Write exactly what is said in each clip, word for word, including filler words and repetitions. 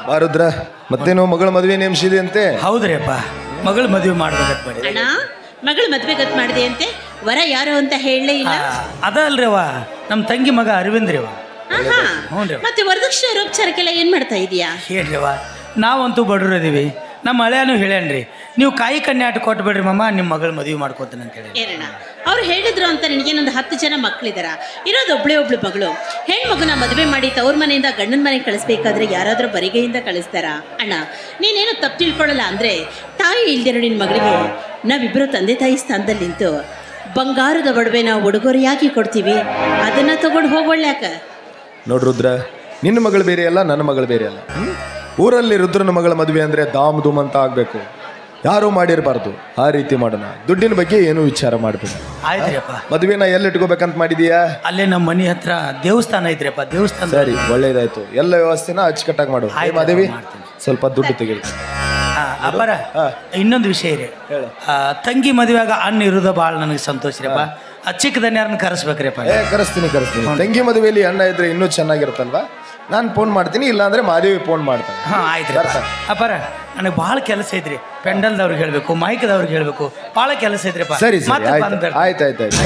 ಬಾರುದ್ರ ಮತ್ತೇನೋ ಮಗಳ ಮದುವೆ ನೇಮಿಸಿದೆ ಅಂತೆ. ಹೌದ್ರಿ ಅಪ್ಪ, ಮಗಳ ಮದುವೆ ಮಾಡ್ಬೇಕಂತ ಮಾಡಿ. ಅಣ್ಣ ಮಗಳ ಮದುವೆ ಗತ್ ಮಾಡಿದೆ ಅಂತೆ, ವರ ಯಾರು ಅಂತ ಹೇಳಲೇ ಇಲ್ಲ. ಅದಲ್ರಿ ಅವ ನಮ್ಮ ತಂಗಿ ಮಗ ಅರವಿಂದ್ರಿ ಅವ. ಮತ್ತೆ ವರದಕ್ಷಿಣೆ ರೋಪಚಾರಕ್ಕೆಲ್ಲ ಏನ್ ಮಾಡ್ತಾ ಇದೀಯಾ? ಹೇಳ್ರಿ ಅವ, ನಾವಂತೂ ಬಡವ್ರು ಇದೀವಿ. ನಮ್ಮ ಹಳೆಯನು ಹೇಳ್ಯಾನ್ರಿ, ನೀವು ಕಾಯಿ ಕನ್ಯಾಟ ಕೊಟ್ಬಿಡ್ರಿ ಮಮ್ಮ, ನಿಮ್ಮ ಮಗಳ ಮದುವೆ ಮಾಡ್ಕೊತಾನೆ ಅಂತ ಹೇಳಿ. ಏನಣ್ಣ ಅವ್ರು ಹೇಳಿದ್ರು ಅಂತ ನಿನಗೇನೊಂದು ಹತ್ತು ಜನ ಮಕ್ಕಳಿದಾರ, ಇರೋದು ಒಬ್ಳೆ ಒಬ್ಳು ಮಗಳು. ಹೆಣ್ಮಗುನ ಮದುವೆ ಮಾಡಿ ತವ್ರ ಮನೆಯಿಂದ ಗಂಡನ ಮನೆಗೆ ಕಳಿಸ್ಬೇಕಾದ್ರೆ ಯಾರಾದ್ರೂ ಬರಿಗೆಯಿಂದ ಕಳಿಸ್ತಾರ? ಅಣ್ಣ ನೀನೇನು ತಪ್ಪು ತಿಳ್ಕೊಳ್ಳಲ್ಲ ಅಂದ್ರೆ, ತಾಯಿ ಇಲ್ದಿರೋ ನಿನ್ನ ಮಗಳಿಗೆ ನಾವಿಬ್ಬರು ತಂದೆ ತಾಯಿ ಸ್ಥಾನದಲ್ಲಿ ನಿಂತು ಬಂಗಾರದ ಒಡವೆ ನಾವು ಉಡುಗೊರೆಯಾಗಿ ಕೊಡ್ತೀವಿ, ಅದನ್ನ ತಗೊಂಡು ಹೋಗೋಳ್ಯಾಕ? ನೋಡ್ ರುದ್ರ, ನಿನ್ನ ಮಗಳು ಬೇರೆ ಅಲ್ಲ, ನನ್ನ ಮಗಳು ಬೇರೆ ಅಲ್ಲ. ಊರಲ್ಲಿ ರುದ್ರನ ಮಗಳ ಮದುವೆ ಅಂದ್ರೆ ದಾಮ್ ದುಮ್ ಅಂತ ಆಗ್ಬೇಕು, ಯಾರು ಮಾಡಿರಬಾರ್ದು. ಆ ರೀತಿ ಮಾಡೋಣ, ದುಡ್ಡಿನ ಬಗ್ಗೆ ಏನು ವಿಚಾರ ಮಾಡ್ಬೇಕು. ಆಯ್ತ್ರಿಯಪ್ಪ. ಮದುವೆನ ಎಲ್ಲಿ ಇಟ್ಕೋಬೇಕಂತ ಮಾಡಿದೀಯಾ? ಅಲ್ಲೇ ನಮ್ಮ ಮನೆ ಹತ್ರ ದೇವಸ್ಥಾನ ಐತ್ರಿಯಪ್ಪ, ದೇವಸ್ಥಾನ. ಸರಿ, ಒಳ್ಳೇದಾಯ್ತು. ಎಲ್ಲ ವ್ಯವಸ್ಥೆನ ಅಚ್ಚುಕಟ್ಟಾಗಿ ಮಾಡು. ಮಾದೇವಿ ಸ್ವಲ್ಪ ದುಡ್ಡು ತೆಗೆದು. ಅಪ್ಪರ ಇನ್ನೊಂದು ವಿಷಯ ರೀ, ತಂಗಿ ಮದುವೆಯಾಗ ಅಣ್ಣ ಇರೋದು ಭಾಳ ನನಗೆ ಸಂತೋಷ ರೀಪ್ಪ. ಚಿಕ್ಕದನ್ನ ಯಾರನ್ನ ಕರೆಸ್ಬೇಕ್ರಿಪ್ಪ? ಏ ಕರೆಸ್ತೀನಿ ಕರೆಸ್ತೀನಿ. ತಂಗಿ ಮದುವೆಯಲ್ಲಿ ಅಣ್ಣ ಇದ್ರೆ ಇನ್ನೂ ಚೆನ್ನಾಗಿರುತ್ತಲ್ವಾ? ನಾನು ಫೋನ್ ಮಾಡ್ತೀನಿ, ಇಲ್ಲಾಂದ್ರೆ ಮಾದೇವಿ ಫೋನ್ ಮಾಡ್ತಾನೆ. ಹಾಂ ಆಯ್ತು ರೀ ಅಪ್ಪರ, ನನಗೆ ಭಾಳ ಕೆಲಸ ಐತ್ರಿ. ಪೆಂಡಲ್ದವ್ರಿಗೆ ಹೇಳ್ಬೇಕು, ಮೈಕ್ದವ್ರಿಗೆ ಹೇಳ್ಬೇಕು, ಭಾಳ ಕೆಲಸ ಐತ್ರಿಪ್ಪ. ಸರಿ ಸರಿ, ಆಯ್ತು ಆಯ್ತು ಆಯ್ತು ಆಯ್ತು.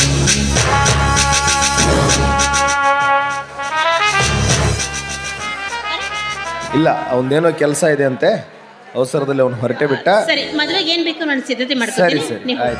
ಇಲ್ಲ, ಅವನದೇನೋ ಕೆಲಸ ಇದೆ ಅಂತೆ, ಅವಸರದಲ್ಲಿ ಅವನು ಹೊರಟೆ ಬಿಟ್ಟ. ಸರಿ, ಮದುವೆಗೆ ಏನ್ ಬೇಕು ನಾನು ಸಿದ್ಧತೆ ಸರಿ ಮಾಡ್ತೀನಿ. ಸರಿ ಆಯ್ತು.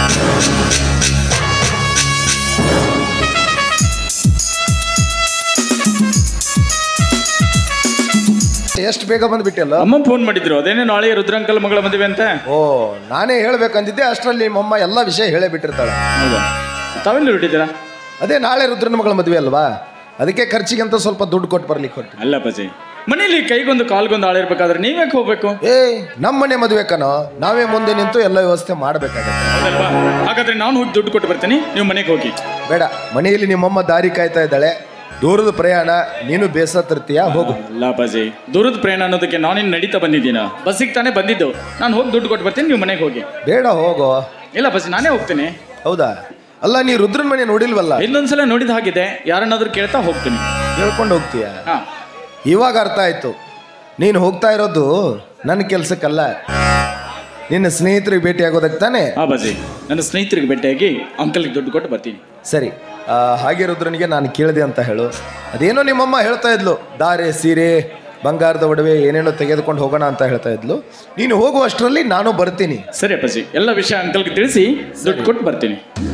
ಎಷ್ಟು ಬೇಗ ಬಂದ್ಬಿಟ್ಟಲ್ಲ. ಅಮ್ಮ ಫೋನ್ ಮಾಡಿದ್ರು, ಅದೇನೇ ನಾಳೆ ರುದ್ರಂಕಲ್ ಮಗಳ ಮದುವೆ ಅಂತ. ಓ, ನಾನೇ ಹೇಳ್ಬೇಕಂತಿದ್ದೆ, ಅಷ್ಟರಲ್ಲಿ ನಿಮ್ಮಮ್ಮ ಎಲ್ಲ ವಿಷಯ ಹೇಳೇ ಬಿಟ್ಟಿರ್ತಾಳೆ. ಹೌದಾ? ತಾವೆಲ್ಲ ಹೊರಟಿದ್ದೀರಾ? ಅದೇ ನಾಳೆ ರುದ್ರನ ಮಗಳ ಮದುವೆ ಅಲ್ವಾ, ಅದಕ್ಕೆ ಖರ್ಚಿಗೆ ಅಂತ ಸ್ವಲ್ಪ ದುಡ್ಡು ಕೊಟ್ಟು ಬರ್ಲಿಕ್ಕೆ ಹೊರಟು. ಅಲ್ಲ ಪಜಿ, ಮನೇಲಿ ಕೈಗೊಂದು ಕಾಲ್ಗೊಂದು ಆಳಿರ್ಬೇಕಾದ್ರೆ ನೀವ್ಯಾಕೆ ಹೋಗ್ಬೇಕು? ಏ, ನಮ್ಮ ಮನೆ ಮದುವೆ ಕಣೋ, ನಾವೇ ಮುಂದೆ ನಿಂತು ಎಲ್ಲ ವ್ಯವಸ್ಥೆ ಮಾಡಬೇಕಾಗತ್ತೆ. ಹೌದಲ್ವಾ? ಹಾಗಾದ್ರೆ ನಾನು ಹೋಗಿ ದುಡ್ಡು ಕೊಟ್ಟು ಬರ್ತೀನಿ, ನೀವು ಮನೆಗೆ ಹೋಗಿ. ಬೇಡ, ಮನೆಯಲ್ಲಿ ನಿಮ್ಮಮ್ಮ ದಾರಿ ಕಾಯ್ತಾ ಇದ್ದಾಳೆ, ದೂರದ ಪ್ರಯಾಣ, ನೀನು ಬೇಸತ್ತಿರ್ತೀಯ, ಹೋಗು. ಅಲ್ಲ ಪಜಿ, ದೂರದ ಪ್ರಯಾಣ ಅನ್ನೋದಕ್ಕೆ ನಾನಿನ್ ನಡೀತಾ ಬಂದಿದ್ದೀನ, ಬಸ್ಸಿಗೆ ತಾನೇ ಬಂದಿದ್ದು. ನಾನು ಹೋಗಿ ದುಡ್ಡು ಕೊಟ್ಟು ಬರ್ತೀನಿ, ನೀವು ಮನೆಗೆ ಹೋಗಿ. ಬೇಡ, ಹೋಗೋ. ಇಲ್ಲ ಪಜಿ, ನಾನೇ ಹೋಗ್ತೀನಿ. ಹೌದಾ? ಅಲ್ಲ, ನೀ ರುದ್ರನ ಮನೆ ನೋಡಿಲ್ವಲ್ಲ? ಇನ್ನೊಂದ್ಸಲ ನೋಡಿದ ಹಾಗಿದೆ, ಯಾರನ್ನಾದ್ರೂ ಕೇಳ್ತಾ ಹೋಗ್ತೀನಿ. ಹೇಳ್ಕೊಂಡು ಹೋಗ್ತೀಯ? ಹಾ, ಇವಾಗ ಅರ್ಥ ಆಯ್ತು. ನೀನು ಹೋಗ್ತಾ ಇರೋದು ನನ್ನ ಕೆಲ್ಸಕ್ಕಲ್ಲ, ನಿನ್ನ ಸ್ನೇಹಿತರಿಗೆ ಭೇಟಿ ಆಗೋದಕ್ಕೆ ತಾನೆ? ಹಾ ಬಜಿ, ನನ್ನ ಸ್ನೇಹಿತರಿಗೆ ಭೇಟಿಯಾಗಿ ಅಂಕಲ್ಗೆ ದುಡ್ಡು ಕೊಟ್ಟು ಬರ್ತೀನಿ. ಸರಿ, ಹಾಗೆ ರುದ್ರನಿಗೆ ನಾನು ಕೇಳಿದೆ ಅಂತ ಹೇಳು. ಅದೇನೋ ನಿಮ್ಮಮ್ಮ ಹೇಳ್ತಾ ಇದ್ಲು, ದಾರೆ ಸೀರೆ ಬಂಗಾರದ ಒಡವೆ ಏನೇನೋ ತೆಗೆದುಕೊಂಡು ಹೋಗೋಣ ಅಂತ ಹೇಳ್ತಾ ಇದ್ಲು. ನೀನು ಹೋಗುವಷ್ಟರಲ್ಲಿ ನಾನು ಬರ್ತೀನಿ. ಸರಿ ಅಪ್ಪಾಜಿ, ಎಲ್ಲ ವಿಷಯ ಅಂಕಲ್ಗೆ ತಿಳಿಸಿ ದುಡ್ಡು ಕೊಟ್ಟು ಬರ್ತೀನಿ.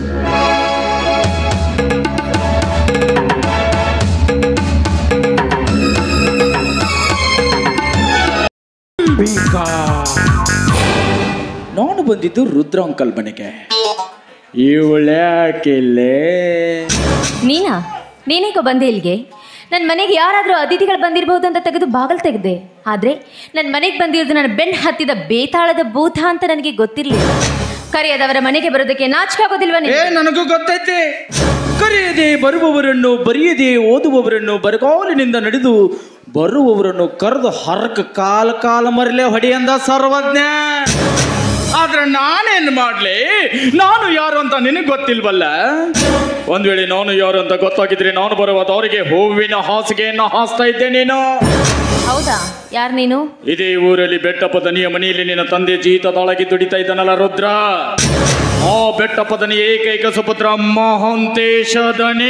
ನಾನು ಬಂದಿದ್ದು ರುದ್ರ ಅಂಕಲ್ ಮನೆಗೆ. ಇವಳ್ಯಾಕಿಲ್ಲೇ? ನೀನಾ? ನೀನೇಕೋ ಬಂದೆ ಇಲ್ಲಿಗೆ? ನನ್ನ ಮನೆಗೆ ಯಾರಾದರೂ ಅತಿಥಿಗಳು ಬಂದಿರಬಹುದು ಅಂತ ತೆಗೆದು ಬಾಗಲ್ ತೆಗೆದೆ. ಆದರೆ ನನ್ನ ಮನೆಗೆ ಬಂದಿರೋದು ನನ್ನ ಬೆನ್ನು ಹತ್ತಿದ ಬೇತಾಳದ ಭೂತ ಅಂತ ನನಗೆ ಗೊತ್ತಿರಲಿಲ್ಲ. ಕರೆಯದವರ ಮನೆಗೆ ಬರೋದಕ್ಕೆ ನಾಚಿಕೆ ಆಗೋದಿಲ್ವ? ಏ, ನನಗೂ ಗೊತ್ತೈತೆ. ಕರೆಯದೆ ಬರುವವರನ್ನು, ಬರೆಯದೆ ಓದುವವರನ್ನು, ಬರಗಾಲಿನಿಂದ ನಡೆದು ಬರುವವರನ್ನು ಕರೆದು ಹರಕ ಕಾಲ ಕಾಲ ಮರಲೆ ಹೊಡೆಯಂದ ಸರ್ವಜ್ಞ. ಆದ್ರೆ ನಾನೇನು ಮಾಡ್ಲಿ? ನಾನು ಯಾರು ಅಂತ ನಿನಗೆ ಗೊತ್ತಿಲ್ವಲ್ಲ. ಒಂದ್ ವೇಳೆ ನಾನು ಯಾರು ಅಂತ ಗೊತ್ತಾಗಿದ್ರೆ ನಾನು ಬರುವುದು ಅವರಿಗೆ ಹೂವಿನ ಹಾಸಿಗೆಯನ್ನು ಹಾಸ್ತಾ ಇದ್ದೆ. ನೀನು ಹೌದಾ? ಯಾರು ನೀನು? ಇದೇ ಊರಲ್ಲಿ ಬೆಟ್ಟಪ್ಪ ದನಿಯ ಮನೆಯಲ್ಲಿ ನಿನ್ನ ತಂದೆ ಜೀತದೊಳಗೆ ದುಡಿತಾ ಇದ್ದಾನಲ್ಲ ರುದ್ರ, ಆ ಬೆಟ್ಟಪ್ಪ ದನಿ ಏಕೈಕ ಸುಪುತ್ರ ಮಹಾಂತೇಶ ದನಿ.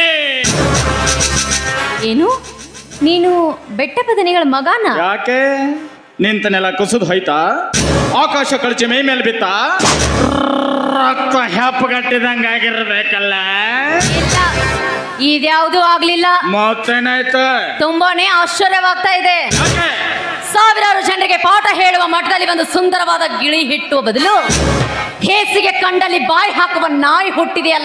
ಏನು? ನೀನು ಬೆಟ್ಟಪ್ಪ ದನಿಗಳ ಮಗನ? ಯಾಕೆ? ನಿಂತನೆಲ್ಲ ಕುಸಿದು ಹೋಯ್ತಾ? ಆಕಾಶ ಕಳಚಿ ಮೈ ಮೇಲೆ ಬಿತ್ತ? ರಕ್ತ ಹೆಪ್ಪಗಟ್ಟಿದಂಗ ಆಗಿರ್ಬೇಕಲ್ಲ? ಇದ್ಯಾವುದೂ ಆಗ್ಲಿಲ್ಲ. ಮತ್ತೇನಾಯ್ತ? ತುಂಬಾನೇ ಆಶ್ಚರ್ಯವಾಗ್ತಾ ಇದೆ. ಸಾವಿರಾರು ಜನರಿಗೆ ಪಾಠ ಹೇಳುವ ಮಠದಲ್ಲಿ ಒಂದು ಸುಂದರವಾದ ಗಿಳಿ ಹಿಟ್ಟುವ ಬದಲು ಹೇಸಿಗೆ ಕಂಡಲ್ಲಿ ಬಾಯಿ ಹಾಕುವ ನಾಯಿ ಹುಟ್ಟಿದೆಯಲ್ಲ.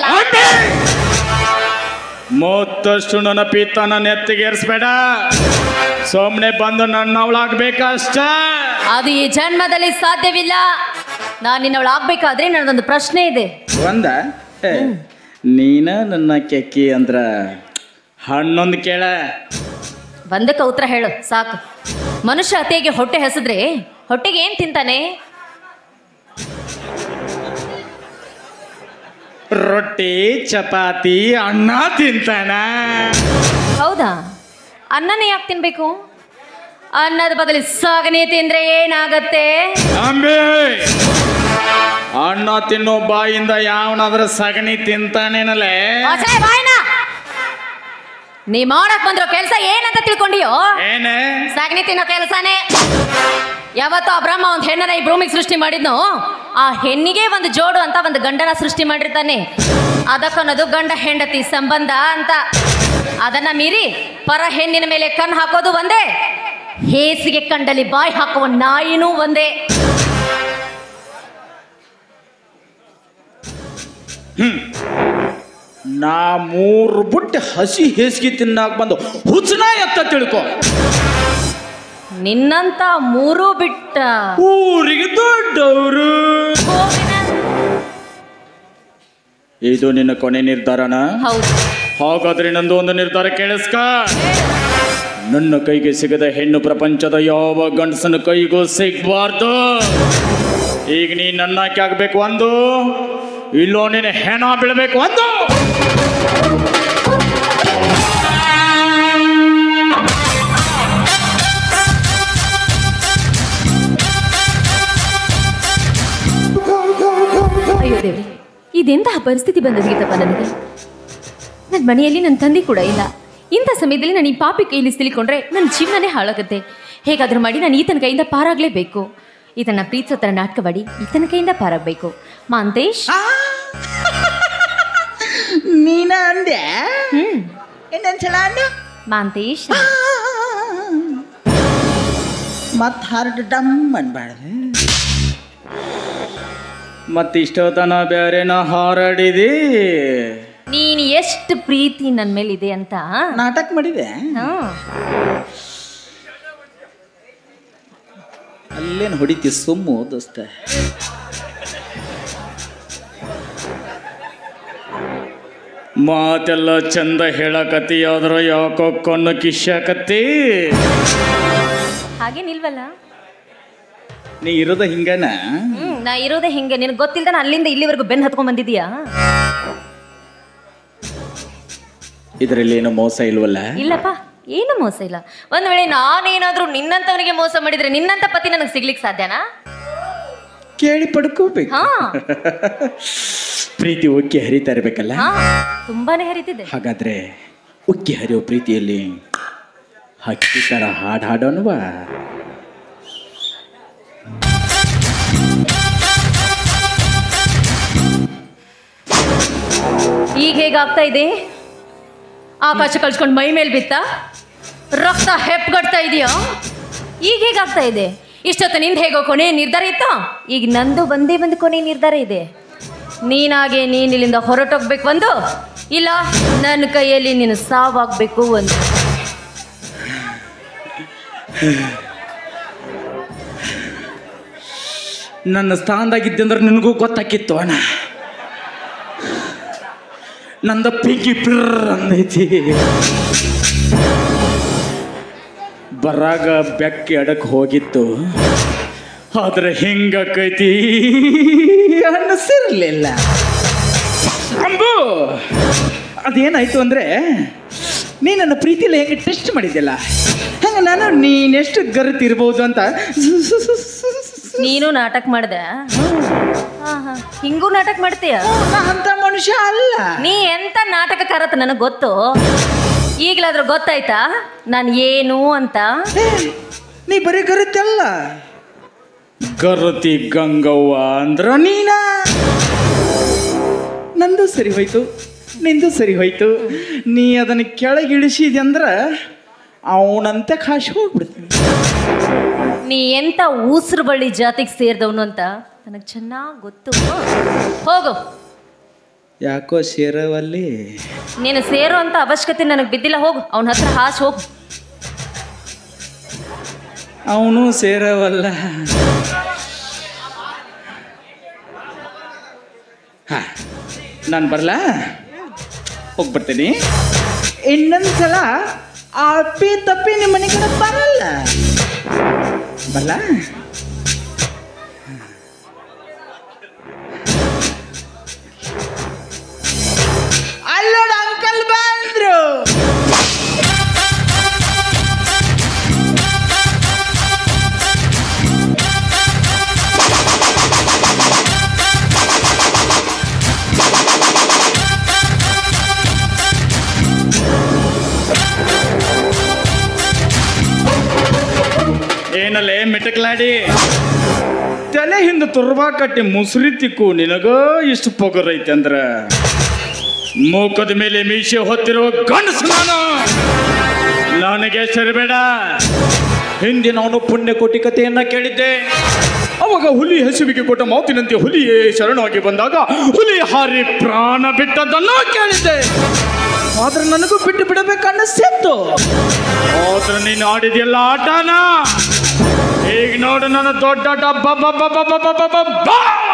ಮತ್ತಷ್ಟು ನನ್ನ ಪಿತ್ತನ ನೆತ್ತಿಗೇರಿಸ್ಬೇಡ. ಸುಮ್ಮನೆ ಬಂದು ನನ್ನವಳಾಗ್ಬೇಕಷ್ಟ. ಅದು ಈ ಜನ್ಮದಲ್ಲಿ ಸಾಧ್ಯವಿಲ್ಲ. ನಾನು ನಿನ್ನವಳಾಗ್ಬೇಕಾದ್ರೆ ನನ್ನದೊಂದು ಪ್ರಶ್ನೆ ಇದೆ. ಒಂದ ನೀನ ನನ್ನ ಕೆಕ್ಕಿ ಅಂದ್ರ ಹಣ್ಣೊಂದು ಕೇಳ. ಬಂದಕ್ಕೆ ಉತ್ತರ ಹೇಳು ಸಾಕು. ಮನುಷ್ಯ ಅತಿಯಾಗಿ ಹೊಟ್ಟೆ ಹಸಿದ್ರೆ ಹೊಟ್ಟೆಗೆ ಏನ್ ತಿಂತಾನೆ? ರೊಟ್ಟಿ, ಚಪಾತಿ, ಅನ್ನ ತಿಂತಾನ. ಹೌದಾ? ಅನ್ನನೇ ಯಾಕೆ ತಿನ್ಬೇಕು? ಅನ್ನದ ಬದಲು ಸಗಣಿ ತಿಂದ್ರೆ ಏನಾಗತ್ತೆ? ಅಂಬೆ ಅಣ್ಣ ತಿನ್ನೋ ಬಾಯಿಂದ ಯಾವನಾದ್ರ ಸಗಣಿ ತಿಂತಾನೇನಲ್ಲೇ? ಬಾಯ್ನ ನೀ ಮಾಡಕ್ ಬಂದ್ರೋ ಕೆಲಸ ಏನಂತ ತಿಳ್ಕೊಂಡಿಯೋ? ಏನೇ ಸಗಣಿ ತಿನ್ನೋ ಕೆಲಸನೇ. ಯಾವತ್ತೋ ಆ ಬ್ರಹ್ಮ ಒಂದು ಹೆಣ್ಣನ ಈ ಭೂಮಿಗೆ ಸೃಷ್ಟಿ ಮಾಡಿದ್ನು, ಆ ಹೆಣ್ಣಿಗೆ ಒಂದು ಜೋಡು ಅಂತ ಒಂದು ಗಂಡನ ಸೃಷ್ಟಿ ಮಾಡಿರ್ತಾನೆ. ಅದಕ್ಕನ್ನೋದು ಗಂಡ ಹೆಂಡತಿ ಸಂಬಂಧ ಅಂತ. ಅದನ್ನ ಮೀರಿ ಪರ ಹೆಣ್ಣಿನ ಮೇಲೆ ಕಣ್ಣು ಹಾಕೋದು ಒಂದೇ, ಹೇಸಿಗೆ ಕಂಡಲ್ಲಿ ಬಾಯಿ ಹಾಕುವ ನಾಯಿನೂ ಒಂದೇ. ಹ್ಮ್ ನಾ ಮೂರು ಬುಟ್ಟಿ ಹಸಿ ಹೇಸಿಗೆ ತಿನ್ನಾಕ ಬಂದು ಹುಚ್ಚನ ಎತ್ತ ತಿಳ್ಕೊ. ನಿನ್ನಂತ ಮೂರು ಬಿಟ್ಟ ಊರಿಗೆ ದೊಡ್ಡವರು. ಇದು ನಿನ್ನ ಕೊನೆ ನಿರ್ಧಾರನ? ಹೌದು. ಹಾಗಾದ್ರೆ ನಂದು ಒಂದು ನಿರ್ಧಾರ ಕೇಳಿಸ್ಕ. ನನ್ನ ಕೈಗೆ ಸಿಗದ ಹೆಣ್ಣು ಪ್ರಪಂಚದ ಯಾವ ಗಂಡಸನ ಕೈಗೂ ಸಿಗಬಾರ್ದು. ಈಗ ನೀ ನನ್ನಾಕೆ ಆಗ್ಬೇಕು ಒಂದು, ಇಲ್ಲೋ ನೀನು ಹೆಣ ಬೀಳ್ಬೇಕು ಒಂದು. ಅಯ್ಯೋ ದೇವ್ರಿ, ಇದೆಂತಹ ಪರಿಸ್ಥಿತಿ ಬಂದದೀಗಪ್ಪ ನನಗೆ. ನನ್ನ ಮನೆಯಲ್ಲಿ ನನ್ನ ತಂದೆ ಕೂಡ ಇಲ್ಲ. ಇಂಥ ಸಮಯದಲ್ಲಿ ನಾನು ಈ ಪಾಪಿ ಕೈಲಿ ಸಿಲಿಕೊಂಡ್ರೆ ನನ್ನ ಜೀವನನೇ ಹಾಳಾಗುತ್ತೆ. ಹೇಗಾದರೂ ಮಾಡಿ ನಾನು ಈತನ ಕೈಯಿಂದ ಪಾರಾಗಲೇಬೇಕು. ಈತನ ಪ್ರೀತಿಸೋ ಥರ ನಾಟಕ ಮಾಡಿ ಈತನ ಕೈಯಿಂದ ಪಾರಾಗಬೇಕು. ಮಾಂತೇಶ್ ನೀನ ಅಂದೆ? ಹ್ಮ್ ಇನ್ನೊಂದ್ಸಲ ಅಂದ ಮಾಂತೇಶ್. ಮತ್ ಹಾರ್ಡ್ ಡಮ್ ಅನ್ಬಾರ್ದು. ಮತ್ತಿಷ್ಟೋತನ ಬೇರೆನ ಹಾರಾಡಿದಿ. ನೀನು ಎಷ್ಟು ಪ್ರೀತಿ ನನ್ನ ಮೇಲಿದೆ ಅಂತ ನಾಟಕ ಮಾಡಿದೆ. ಹಾ ಅಲ್ಲೇನು ಹೊಡಿತಿ ಸುಮ್ಮು ದೋಸ್ತ. ಮಾತೆಲ್ಲ ಚಂದ ಹೇಳಕತ್ತಿ, ಆದ್ರ ಯಾಕೋ ಕಣ್ಣು ಕಿಶಾಕತ್ತಿ. ಹಾಗೆ ನಿಲ್ವಲ್ಲ. ನೀ ಇರೋದ ಹಿಂಗನ? ಹ್ಮ್ ನಾ ಇರೋದೇ ಹಿಂಗೆ. ನಿನಗೆ ಗೊತ್ತಿಲ್ದ ನಾನು ಅಲ್ಲಿಂದ ಇಲ್ಲಿವರೆಗೂ ಬೆನ್ನು ಹತ್ಕೊಂಡ್ ಬಂದಿದೀಯಾ? ಇದರಲ್ಲಿ ಏನೋ ಮೋಸ ಇಲ್ವಲ್ಲ? ಇಲ್ಲಪ್ಪ, ಏನು ಮೋಸ ಇಲ್ಲ. ಒಂದ್ ವೇಳೆ ನಾನೇನಾದ್ರೂ ನಿನ್ನಂತವನಿಗೆ ಮೋಸ ಮಾಡಿದ್ರೆ ನಿನ್ನಂತ ಪತಿ ನನಗೆ ಸಿಗ್ಲಿಕ್ಕೆ ಸಾಧ್ಯನಾ? ಕೇಳಿ ಪಡ್ಕೋಬೇಕು. ಹಾ ಪ್ರೀತಿ ಉಕ್ಕಿ ಹರಿತಾ ಇರ್ಬೇಕಲ್ಲ? ಹಾ ತುಂಬಾನೇ ಹರಿತಿದೆ. ಹಾಗಾದ್ರೆ ಉಕ್ಕಿ ಹರಿಯೋ ಪ್ರೀತಿಯಲ್ಲಿ ಹಕ್ಕಿ ತರ ಹಾಡು ಹಾಡೋಣವಾ? ಈಗ ಹೇಗಾಗ್ತಾ ಇದೆ? ಆಕಾಶ ಕಳ್ಸ್ಕೊಂಡು ಮೈ ಮೇಲೆ ಬಿತ್ತ ರಕ್ತ ಹೆಪ್ಗಡ್ತಾ ಇದೆಯಾ? ಈಗ ಹೇಗಾಗ್ತಾ ಇದೆ? ಇಷ್ಟೊತ್ತು ನಿಂದ ಹೇಗೋ ಕೊನೆ ನಿರ್ಧಾರ ಇತ್ತು, ಈಗ ನಂದು ಬಂದೇ ಬಂದು ಕೊನೆ ನಿರ್ಧಾರ ಇದೆ. ನೀನಾಗೆ ನೀನ್ ಇಲ್ಲಿಂದ ಹೊರಟೋಗ್ಬೇಕು ಒಂದು, ಇಲ್ಲ ನನ್ನ ಕೈಯಲ್ಲಿ ನೀನು ಸಾವಾಗಬೇಕು ಒಂದು. ನನ್ನ ಸ್ಥಾನದಾಗಿದ್ದಂದ್ರೆ ನಿನಗೂ ಗೊತ್ತಾಕಿತ್ತು ಅಣ್ಣ. ನಂದ ಪಿಂಕಿ ಪಿರ್ ಅಂದೈತಿ. ಬರಾಗ ಬೆಕ್ಕಿ ಅಡಕ್ ಹೋಗಿತ್ತು, ಆದ್ರೆ ಹಿಂಗಕ್ಕೈತಿ ಅನ್ನಿಸಿರ್ಲಿಲ್ಲ. ಅಂಬು ಅದೇನಾಯ್ತು ಅಂದ್ರೆ, ನೀ ನನ್ನ ಪ್ರೀತಿಯಲ್ಲಿ ಹೆಂಗೆ ಟೆಸ್ಟ್ ಮಾಡಿದ್ದಿಲ್ಲ, ಹಂಗ ನಾನು ನೀನೆಷ್ಟು ಗರುತಿರ್ಬೋದು ಅಂತ. ನೀನು ನಾಟಕ ಮಾಡ್ದೆ? ಹಾ ಹಾ ಹಿಂಗೂ ನಾಟಕ ಮಾಡ್ತೀಯ? ಅಂತ ಮನುಷ್ಯ ಅಲ್ಲ. ನೀ ಎಂತ ನಾಟಕಕಾರತ ನನಗೆ ಗೊತ್ತು. ಈಗಲಾದ್ರೂ ಗೊತ್ತಾಯ್ತಾ ನಾನು ಏನು ಅಂತ? ನೀ ಬರೀ ಗರುತ್ತಲ್ಲ, ಗರತಿ ಗಂಗವ್ವ ಅಂದ್ರ ನೀನ. ನಂದು ಸರಿ ಹೋಯ್ತು, ನಿಂದು ಸರಿ ಹೋಯ್ತು. ನೀ ಅದನ್ನ ಕೆಳಗಿಳಿಸಿದೆ ಅಂದ್ರ ಅವನಂತೆ ಕಾಶಿ ಹೋಗ್ಬಿಡ್ತೀನಿ. ನೀ ಎಂತ ಊಸರು ಬಳ್ಳಿ ಜಾತಿಗೆ ಸೇರಿದವನು ಅಂತ ನನಗೆ ಚೆನ್ನಾಗಿ ಗೊತ್ತು. ಹೋಗು. ಯಾಕೋ ಸೇರವಲ್ಲಿ? ನೀನು ಸೇರೋ ಅಂತ ಅವಶ್ಯಕತೆ ನನಗೆ ಬಿದ್ದಿಲ್ಲ. ಹೋಗು, ಅವನ ಹತ್ರ ಹಾಸ್ ಹೋಗು. ಅವನು ಸೇರವಲ್ಲ. ಹಾ ನಾನು ಬರ್ಲಾ? ಹೋಗ್ಬರ್ತೀನಿ. ಇನ್ನೊಂದ್ಸಲ ಅಪ್ಪಿ ತಪ್ಪಿ ನಿಮ್ಮ ಮನೆ ಕಡೆ ಬರಲ್ಲ. ಬರ್ಲಾ? ಅಲ್ಲೋಡ ಅಂಕಲ್ ಬಂದ್ರು. ಏನಲ್ಲೇ ಮಿಟಕ್ಲಾಡಿ ತಲೆ ಹಿಂದೆ ತುರ್ಬಾ ಕಟ್ಟಿ ಮುಸುರಿ ತಿಕ್ಕು ನಿನಗ ಇಷ್ಟು ಪೊಗರೈತೆ ಅಂದ್ರೆ ಮೂಕದ ಮೇಲೆ ಮೀಸೆ ಹೊತ್ತಿರುವ ಗಂಡಸು ನಾನು. ನನಗೆ ಸರಿಬೇಡ. ಹಿಂದೆ ನಾನು ಪುಣ್ಯಕೋಟಿ ಕಥೆಯನ್ನ ಕೇಳಿದ್ದೆ. ಅವಾಗ ಹುಲಿ ಹಸುವಿಗೆ ಕೊಟ್ಟ ಮಾತಿನಂತೆ ಹುಲಿಯೇ ಶರಣಾಗಿ ಬಂದಾಗ ಹುಲಿ ಹಾರಿ ಪ್ರಾಣ ಬಿಟ್ಟದ್ದನ್ನು ಕೇಳಿದ್ದೆ. ಆದ್ರೆ ನನಗೂ ಬಿಟ್ಟು ಬಿಡಬೇಕನ್ನಿಸ್ತಿತ್ತು. ಆದ್ರೆ ನೀನು ಆಡಿದೆಲ್ಲ ಆಟನ. ಈಗ ನೋಡು ನನ್ನ ದೊಡ್ಡ ಡಬ್ಬ ಬಬ್ಬ ಬಬ್ಬ ಬಬ್ಬ ಬಬ್ಬ.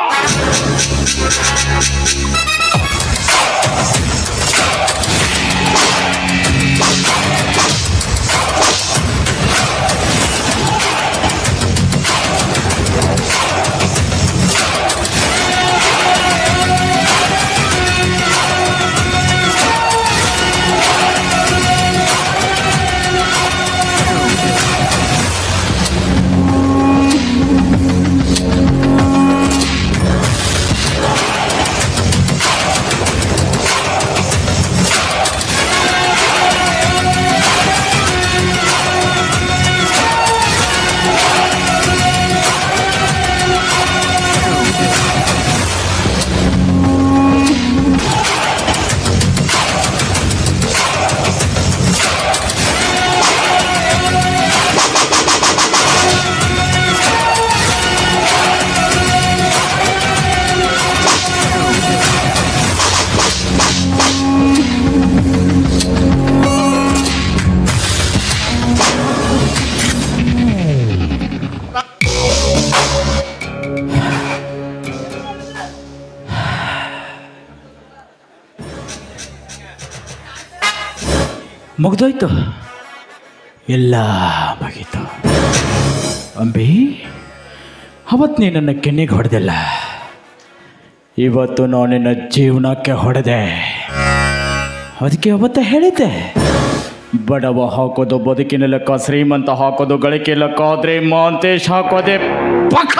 ಮುಗ್ದೋಯ್ತು, ಎಲ್ಲ ಮುಗೀತು. ಅಂಬಿ, ಅವತ್ತು ನೀ ನನ್ನ ಕೆನ್ನೆಗೆ ಹೊಡೆದಿಲ್ಲ, ಇವತ್ತು ನಾನು ನಿನ್ನ ಜೀವನಕ್ಕೆ ಹೊಡೆದೆ. ಅದಕ್ಕೆ ಅವತ್ತ ಹೇಳಿದ್ದೆ, ಬಡವ ಹಾಕೋದು ಬದುಕಿನ ಲೆಕ್ಕ, ಶ್ರೀಮಂತ ಹಾಕೋದು ಗಳಿಕೆ ಲೆಕ್ಕ, ಆದ್ರೆ ಮಾಂತೇಶ್ ಹಾಕೋದೆ ಪಕ್ಕ.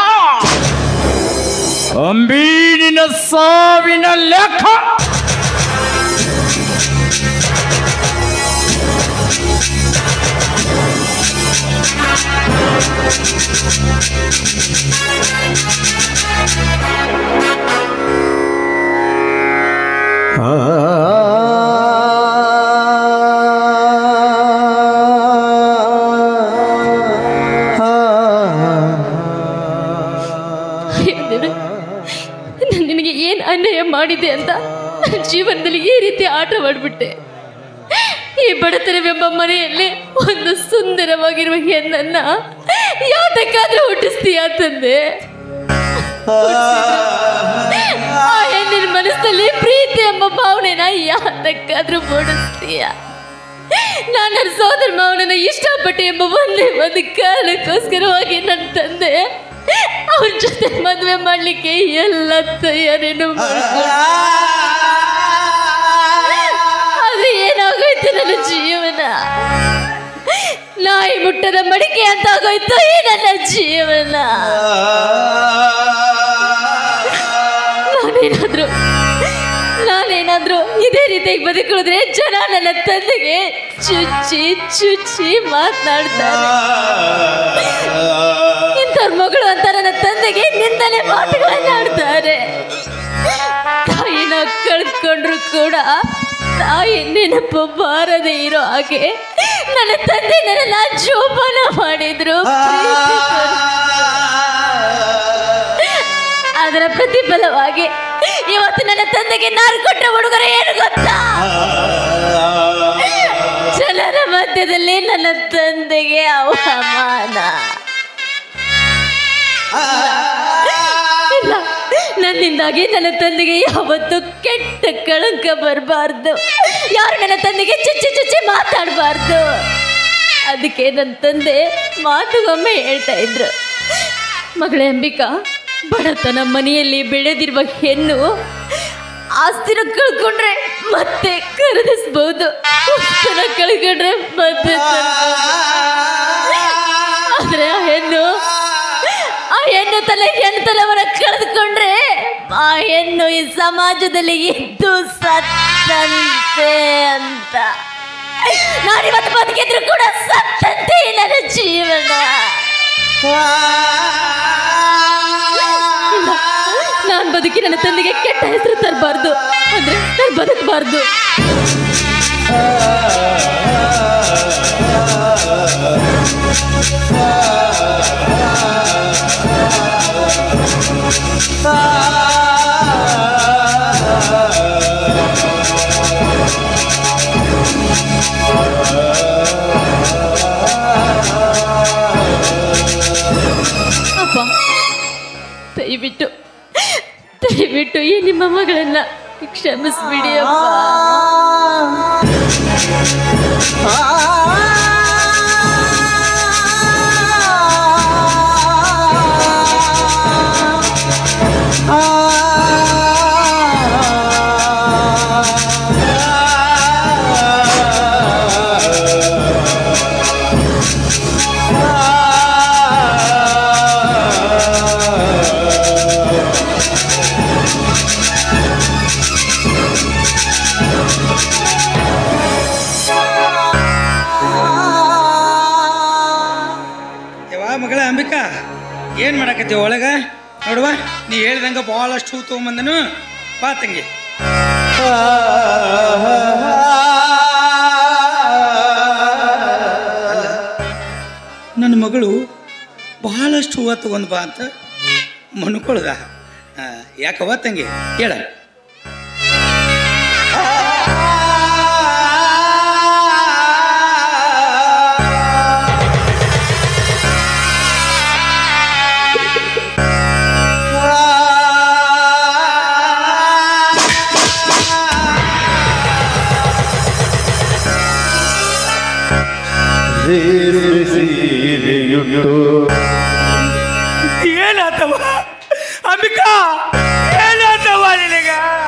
ಅಂಬಿ, ನಿನ್ನ ಸಾವಿನ ಲೆಕ್ಕ ನಿನಗೆ ಏನ್ ಅನ್ಯಾಯ ಮಾಡಿದೆ ಅಂತ ನನ್ನ ಜೀವನದಲ್ಲಿ ಈ ರೀತಿ ಆಟವಾಡ್ಬಿಟ್ಟೆ. ಈ ಬಡತನವೆಂಬ ಮನೆಯಲ್ಲಿ ಒಂದು ಸುಂದರವಾಗಿರುವ ಹೆಣ್ಣನ್ನ ಯಾತಕ್ಕಾದ್ರೂ ಹುಟ್ಟಿಸ್ತೀಯ ತಂದೆ. ಆ ಹೆಣ್ಣಿನ ಮನಸ್ಸಲ್ಲಿ ಪ್ರೀತಿ ಎಂಬ ಭಾವನೆನ ಯಾತಕ್ಕಾದ್ರೂ ಮೂಡಿಸ್ತೀಯ. ನಾನು ನನ್ನ ಸೋದರ ಮಾವನನ್ನ ಇಷ್ಟಪಟ್ಟೆ ಎಂಬ ಒಂದೇ ಒಂದು ಕಾರಣಕ್ಕೋಸ್ಕರವಾಗಿ ನನ್ನ ತಂದೆ ಅವ್ರ ಜೊತೆ ಮದುವೆ ಮಾಡ್ಲಿಕ್ಕೆ ಎಲ್ಲ ತಯಾರಿನೂ ಆದ್ರೆ ಏನಾಗೋಯ್ತು ನನ್ನ ಜೀವನ. ನಾಯಿ ಮುಟ್ಟದ ಮಡಿಕೆ ಅಂತ ಆಗೋಯ್ತು ಈ ನನ್ನ ಜೀವನ. ನಾನೇನಾದ್ರು ನಾನೇನಾದ್ರು ಇದೇ ರೀತಿಯಾಗಿ ಬದುಕಿದ್ರೆ ಜನ ನನ್ನ ತಂದೆಗೆ ಚುಚ್ಚಿ ಚುಚ್ಚಿ ಮಾತನಾಡ್ತಾರೆ. ಇಂಥವ್ರ ಮಗಳು ಅಂತ ನನ್ನ ತಂದೆಗೆ ನಿಂದಲೇ ಮಾತುಗಳನ್ನಾಡ್ತಾರೆ. ತಾಯಿನ ಕಳ್ಕೊಂಡ್ರು ಕೂಡ ತಾಯಿ ನೆನಪು ಬಾರದೆ ಇರೋ ಹಾಗೆ ನನ್ನ ತಂದೆ ನನ್ನೆಲ್ಲ ಜೋಪಾನ ಮಾಡಿದ್ರು. ಅದರ ಪ್ರತಿಫಲವಾಗಿ ಇವತ್ತು ನನ್ನ ತಂದೆಗೆ ನಾನು ಕೊಟ್ಟ ಉಡುಗೊರೆ ಏನು ಗೊತ್ತಾ? ಜನರ ಮಧ್ಯದಲ್ಲಿ ನನ್ನ ತಂದೆಗೆ ಅವಮಾನ. ಇಲ್ಲ, ನನ್ನಿಂದಾಗಿ ನನ್ನ ತಂದೆಗೆ ಯಾವತ್ತು ಕೆಟ್ಟ ಕಳಂಕ ಬರಬಾರ್ದು. ಯಾರು ನನ್ನ ತಂದೆಗೆ ಚುಚ್ಚಿ ಚುಚ್ಚಿ ಮಾತಾಡಬಾರ್ದು. ಅದಕ್ಕೆ ನನ್ನ ತಂದೆ ಮಾತುಗೊಮ್ಮೆ ಹೇಳ್ತಾ ಇದ್ರು, ಮಗಳೇ ಅಂಬಿಕಾ, ಬಡತನ ಮನೆಯಲ್ಲಿ ಬೆಳೆದಿರುವ ಹೆಣ್ಣು ಆಸ್ತಿನ ಕಳ್ಕೊಂಡ್ರೆ ಮತ್ತೆ ಖರೀದಿಸಬಹುದು, ಆಸ್ತಿನ ಕಳ್ಕೊಂಡ್ರೆ ಮತ್ತೆ ಆದ್ರೆ ಆ ಹೆಣ್ಣು ಆ ಹೆಣ್ಣು ತಲೆ ಹೆಣ್ಣು ತಲೆವರ ಕಳೆದುಕೊಂಡ್ರೆ ಆ ಹೆಣ್ಣು ಈ ಸಮಾಜದಲ್ಲಿ ಇದ್ದು ಸತ್ತಂತೆ ಅಂತ. ನಾನಿವತ್ತು ಬದುಕಿದ್ರು ಕೂಡ ಸತ್ತಂತೆ ನನ್ನ ಜೀವನ. ಹುಡುಕಿ ನನ್ನ ತಂದೆಗೆ ಕೆಟ್ಟ ಹೆಸರು ತರಬಾರ್ದು, ಅಂದ್ರೆ ನಾನು ಬದುಕಬಾರ್ದು. ಅಪ್ಪ, ದಯವಿಟ್ಟು ದಯವಿಟ್ಟು ಈ ನಿಮ್ಮ ಮಗಳನ್ನ ಕ್ಷಮಿಸ್ಬಿಡಿ ಅಪ್ಪ. ಮಗಳ ಅಂಬಿಕಾ, ಏನು ಮಾಡಕತ್ತೀವ ಒಳಗೆ ನೋಡುವ. ನೀ ಹೇಳ್ದಂಗೆ ಭಾಳಷ್ಟು ಹೂ ತೊಗೊಂಬಂದನು. ಬಾ ತಂಗಿ. ಅಲ್ಲ, ನನ್ನ ಮಗಳು ಬಹಳಷ್ಟು ಹೂವು ತಗೊಂಡು ಬಾ ಅಂತ ಮನ್ಕೊಳ್ದ. ಯಾಕವ್ವ ತಂಗಿ ಹೇಳ. ಏನಾತವ ಅಂಬಿಕಾ, ಏನಾತವ ನಿನಗ?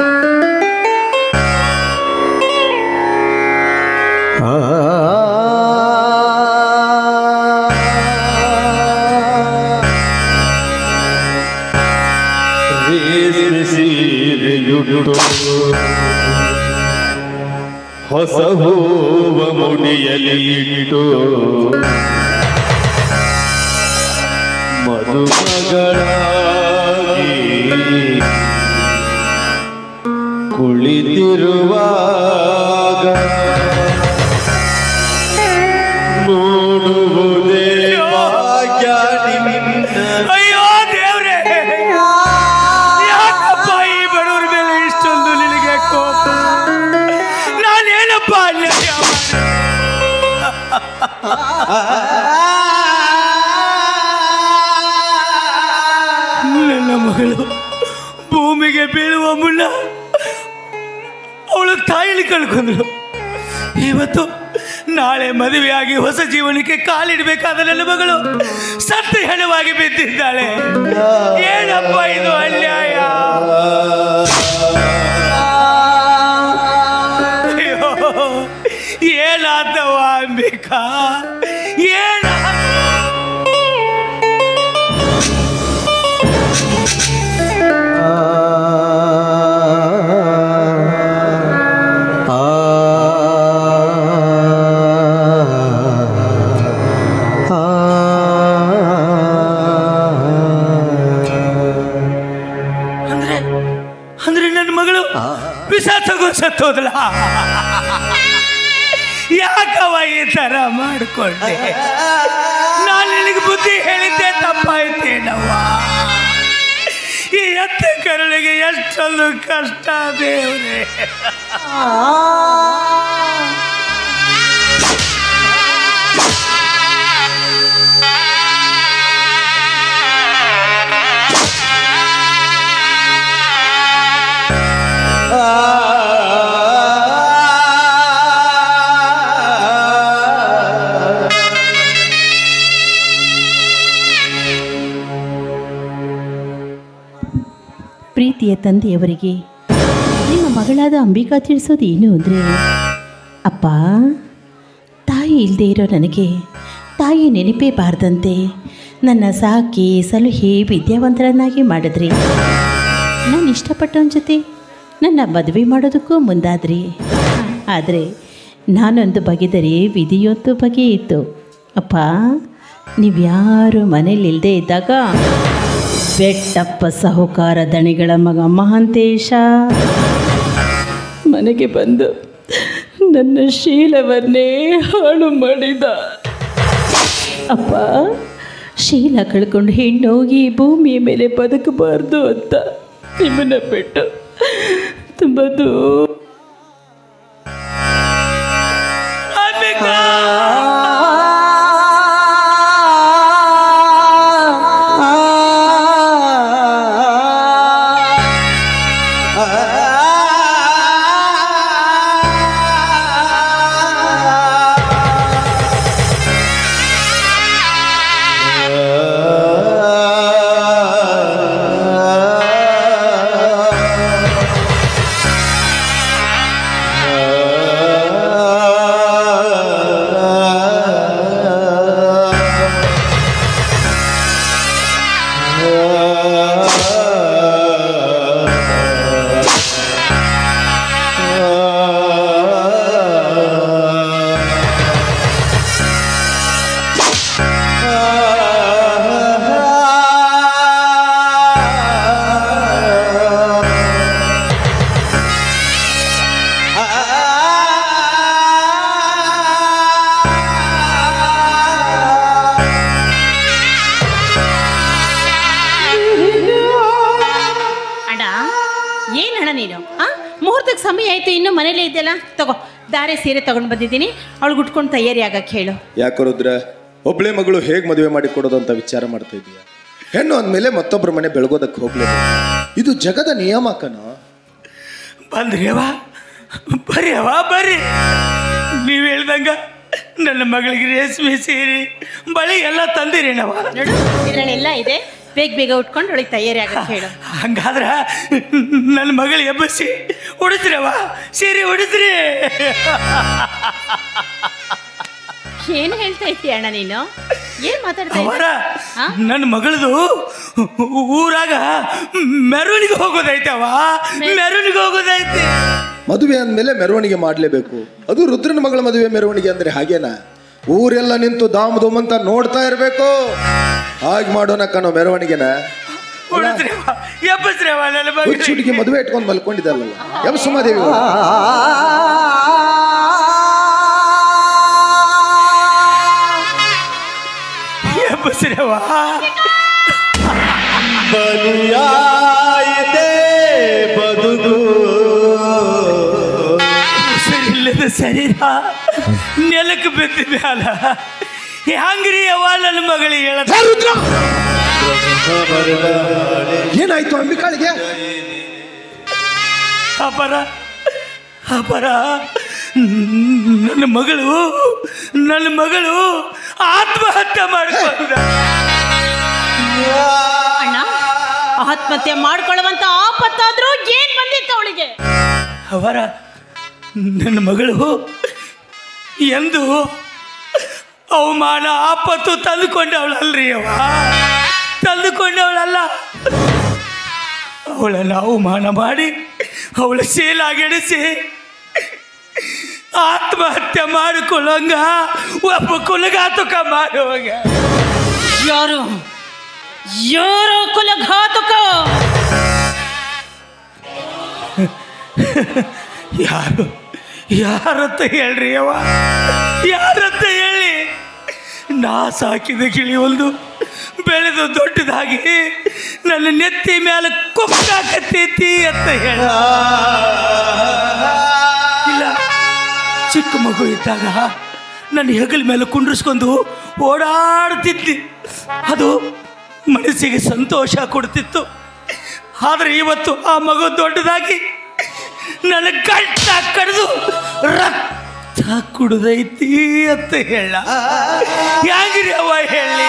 ಹೊಸ ಹೂವ ಮುಡಿಯಲಿ ಇಟ್ಟು ಮದುಮಗಳಾಗಿ ಕುಳಿತಿರುವಾಗ ನೋಡುವುದೇ ಭಾಗ್ಯ ನಿನ್ನ. ಅಯ್ಯೋ ದೇವ್ರೆ, ಯಾಕಪ್ಪ ಈ ಬಡವ್ರ ಮೇಲೆ ಇಷ್ಟೊಂದು ನಿನಗೆ ಕೋಪ? ನಾನೇನಪ್ಪ ಅನ್ಯಾಯ ಮಾಡಿದೆ? ನನ್ನ ಮಗಳು ಭೂಮಿಗೆ ಬೀಳುವ ಮುನ್ನ ಅವಳು ತಾಯಿಲಿ ಕಳ್ಕೊಂಡ್ರು. ಇವತ್ತು ನಾಳೆ ಮದುವೆಯಾಗಿ ಹೊಸ ಜೀವನಕ್ಕೆ ಕಾಲಿಡಬೇಕಾದ ನನ್ನ ಮಗಳು ಸತ್ತು ಹೆಣವಾಗಿ ಬಿದ್ದಿದ್ದಾಳೆ. ಏನಪ್ಪ ಇದು ಅನ್ಯಾಯ? ಅಯ್ಯೋ, ಏನಾದವ ಅಂಬಿಕಾ, ಏನ? ಅಂದ್ರೆ ಅಂದ್ರೆ ನನ್ನ ಮಗಳು ವಿಷ ತಗೋ ಸತ್ತೋದಲ್ಲ? ಯಾಕವ ಈ ತರ ಮಾಡಿಕೊಂಡೆ? ನಾನು ನಿನಗೆ ಬುದ್ಧಿ ಹೇಳಿದ್ದೆ ತಪ್ಪಾಯ್ತೇನವ್ವ. ಈ ಎತ್ತ ಕರುಳಿಗೆ ಎಷ್ಟೊಂದು ಕಷ್ಟ ದೇವ್ರೆ. ಪ್ರೀತಿಯ ತಂದೆಯವರಿಗೆ ನಿಮ್ಮ ಮಗಳಾದ ಅಂಬಿಕಾ ತಿಳಿಸೋದು ಏನು ಅಂದರೆ, ಅಪ್ಪ, ತಾಯಿ ಇಲ್ಲದೆ ಇರೋ ನನಗೆ ತಾಯಿ ನೆನಪೇ ಬಾರದಂತೆ ನನ್ನ ಸಾಕಿ ಸಲಹೆ ವಿದ್ಯಾವಂತರನ್ನಾಗಿ ಮಾಡಿದ್ರಿ. ನಾನು ಇಷ್ಟಪಟ್ಟವನ ಜೊತೆ ನನ್ನ ಮದುವೆ ಮಾಡೋದಕ್ಕೂ ಮುಂದಾದ್ರಿ. ಆದರೆ ನಾನೊಂದು ಬಗೆದರೆ ವಿಧಿಯೊಂದು ಬಗೆ ಇತ್ತು. ಅಪ್ಪ, ನೀವ್ಯಾರು ಮನೇಲಿ ಇಲ್ಲದೆ ಇದ್ದಾಗ ಬೆಟ್ಟಪ್ಪ ಸಾಹುಕಾರ ದಣಿಗಳ ಮಗ ಮಹಾಂತೇಶ ಮನೆಗೆ ಬಂದು ನನ್ನ ಶೀಲವನ್ನೇ ಹಾಳು ಮಾಡಿದ. ಅಪ್ಪ, ಶೀಲ ಕಳ್ಕೊಂಡು ಹೆಣ್ಣೋಗಿ ಭೂಮಿಯ ಮೇಲೆ ಬದುಕಬಾರ್ದು ಅಂತ ನಿಮ್ಮನ್ನ ಬಿಟ್ಟು ತುಂಬ ದೂರ ಸಮಯ ಆಯ್ತು, ಇನ್ನು ಮನೇಲೇ ಇದೆಯಲ್ಲ, ತಗೋ ದಾರೆ ಸೀರೆ ತಗೊಂಡು ಬಂದಿದ್ದೀನಿ, ಅವಳು ಉಟ್ಕೊಂಡು ತಯಾರಿ ಆಗಕ್ಕೆ ಹೇಳು. ಯಾಕೆ ರುದ್ರ, ಒಬ್ಳೆ ಮಗಳು ಹೇಗೆ ಮದುವೆ ಮಾಡಿ ಕೊಡೋದು ಅಂತ ವಿಚಾರ ಮಾಡ್ತಾ ಇದೀಯ? ಹೆಣ್ಣು ಅಂದಮೇಲೆ ಮತ್ತೊಬ್ಬರ ಮನೆ ಬೆಳಗೋದಕ್ಕೆ ಹೋಗ್ಲೇಬೇಕು, ಇದು ಜಗದ ನಿಯಮಕನ. ಬಂದ್ರಿ ಅವ ಬರ್ರಿ ಅವ ಬರ್ರಿ, ನೀವು ಹೇಳ್ದಂಗ ನನ್ನ ಮಗಳಿಗೆ ರೇಷ್ಮೆ ಸೀರೆ ಬಳಿ ಎಲ್ಲ ತಂದಿರೇನವ. ನೋಡು ಇದರಲ್ಲೆಲ್ಲ ಇದೆ, ಬೇಗ ಬೇಗ ಉಟ್ಕೊಂಡು ಅವಳಿಗೆ ತಯಾರಿ ಆಗಕ್ಕೆ ಹೇಳು. ಹಂಗಾದ್ರ ನನ್ನ ಮಗಳು ಎಬ್ಬಸಿ ಉಡಿಸ್ರವ ಸೀರೆ ಉಡಿಸ್ರಿ. ಏನು ಹೇಳ್ತಾ ಇದ್ದೀಯ ಅಣ್ಣ ನೀನು? ಏನ್ ಮಾತಾಡ್ತಾ ಅವರ ನನ್ನ ಮಗಳದು ಊರಾಗ ಮೆರವಣಿಗೆ ಹೋಗೋದೈತವ, ಮೆರವಣಿಗೆ ಹೋಗೋದೈತೆ. ಮದುವೆ ಅಂದಮೇಲೆ ಮೆರವಣಿಗೆ ಮಾಡಲೇಬೇಕು, ಅದು ರುದ್ರನ ಮಗಳ ಮದುವೆ ಮೆರವಣಿಗೆ ಅಂದ್ರೆ ಹಾಗೇನಾ? ಊರೆಲ್ಲ ನಿಂತು ದಾಮ್ ದುಮ್ ಅಂತ ನೋಡ್ತಾ ಇರ್ಬೇಕು, ಹಾಗೆ ಮಾಡೋಣ ಕಣೋ ಮೆರವಣಿಗೆನ. ಹುಡುಗಿ ಮದುವೆ ಇಟ್ಕೊಂಡು ಮಲ್ಕೊಂಡಿದ್ದಲ್ಲ ಎಬ್ ಸುಮಾದೇವಿ. ಬಲಿಯಾಯಿತೆ ಬದುಕು, ಉಸಿರಿಲ್ಲದ ಶರೀರ ನೆಲಕ್ಕೆ ಬಿದ್ದ ಮ್ಯಾಲ ಹಂಗ್ರಿ ಅವ ನನ್ನ ಮಗಳಿಗೆ ಹೇಳ. ಏನಾಯ್ತು ಅಂಬಿಕಾಳಿಗೆ? ಅಪರ ಅಪರ ನನ್ನ ಮಗಳು ನನ್ನ ಮಗಳು ಆತ್ಮಹತ್ಯೆ ಮಾಡ್ಕೊಂಡ. ಅಣ್ಣ, ಆತ್ಮಹತ್ಯೆ ಮಾಡ್ಕೊಳ್ಳುವಂತ ಆಪತ್ತಾದ್ರೂ ಏನ್ ಬಂದಿತ್ತು ಅವಳಿಗೆ? ಅವರ ನನ್ನ ಮಗಳು ಎಂದು ಅವಮಾನ ಆಪತ್ತು ತಂದುಕೊಂಡವಳಲ್ರಿ, ಅವ ತಂದುಕೊಂಡವಳಲ್ಲ. ಅವಳನ್ನು ಅವಮಾನ ಮಾಡಿ ಅವಳ ಶೀಲಾಗೆಡಿಸಿ ಆತ್ಮಹತ್ಯೆ ಮಾಡಿಕೊಳ್ಳಂಗ ಒಬ್ಬ ಕುಲಘಾತುಕ ಮಾಡುವಾಗ. ಯಾರು ಯಾರು ಕುಲಘಾತುಕ? ಯಾರು ಯಾರತ್ತ ಹೇಳ್ರಿ ಅವ, ಯಾರತ್ತ ಹೇಳಿ? ನಾ ಸಾಕಿದ ಗಿಳಿ ಒಂದು ಬೆಳೆದು ದೊಡ್ಡದಾಗಿ ನನ್ನ ನೆತ್ತಿ ಮೇಲೆ ಕೊಕ್ಕಾಕತ್ತೈತಿ ಅಂತ ಹೇಳ. ಇಲ್ಲ, ಚಿಕ್ಕ ಮಗು ಇದ್ದಾಗ ನನ್ನ ಹೆಗಲ ಮೇಲೆ ಕುಂಡ್ರಿಸ್ಕೊಂಡು ಓಡಾಡ್ತಿದ್ದಿ, ಅದು ಮನಸ್ಸಿಗೆ ಸಂತೋಷ ಕೊಡ್ತಿತ್ತು. ಆದರೆ ಇವತ್ತು ಆ ಮಗು ದೊಡ್ಡದಾಗಿ ನನ್ನ ಗಂಟ ಕಡಿದು ರಕ್ತ ಕುಡ್ದೈತಿ ಅಂತ ಹೇಳ. ಯಾಗಿರಿ ಅವ ಹೇಳಿ?